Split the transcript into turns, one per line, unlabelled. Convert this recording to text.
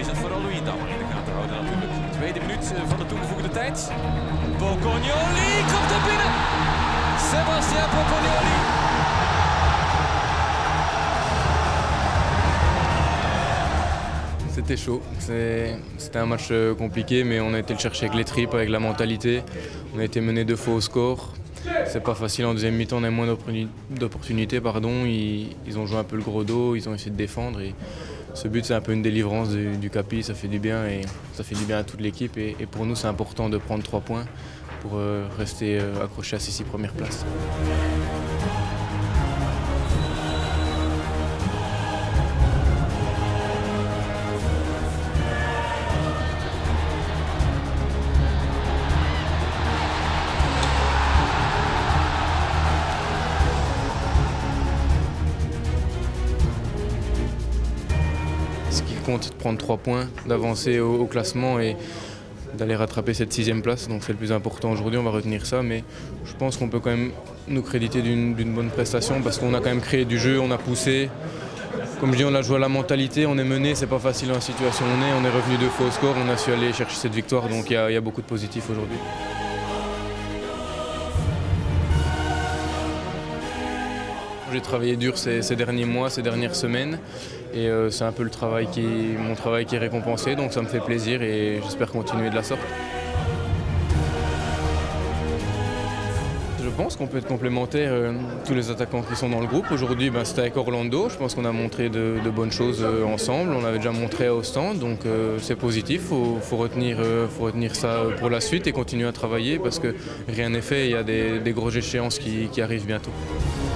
is het vooral Luyendammer in de gaten houden natuurlijk. Tweede minuut van de toegevoegde tijd. Pocognoli komt er binnen. Sebastian Pocognoli.
C'était chaud, c'était un match compliqué, mais on a été le chercher avec les tripes, avec la mentalité. On a été mené 2 fois au score. C'est pas facile en deuxième mi-temps, on a moins d'opportunités. Ils ont joué un peu le gros dos, ils ont essayé de défendre. Et ce but, c'est un peu une délivrance du Capi, ça fait du bien et ça fait du bien à toute l'équipe. Et pour nous, c'est important de prendre 3 points pour rester accroché à ces 6 premières places. Ce qui compte, c'est de prendre 3 points, d'avancer au classement et d'aller rattraper cette 6e place. Donc c'est le plus important aujourd'hui, on va retenir ça. Mais je pense qu'on peut quand même nous créditer d'une bonne prestation parce qu'on a quand même créé du jeu, on a poussé. Comme je dis, on a joué à la mentalité, on est mené, c'est pas facile dans la situation où on est revenu 2 fois au score, on a su aller chercher cette victoire. Donc il y a beaucoup de positifs aujourd'hui. J'ai travaillé dur ces derniers mois, ces dernières semaines et c'est un peu mon travail qui est récompensé, donc ça me fait plaisir et j'espère continuer de la sorte. Je pense qu'on peut être complémentaires, tous les attaquants qui sont dans le groupe. Aujourd'hui, c'était avec Orlando, je pense qu'on a montré de bonnes choses ensemble, on l'avait déjà montré à Ostende, donc c'est positif, faut retenir ça pour la suite et continuer à travailler parce que rien n'est fait, il y a des grosses échéances qui arrivent bientôt.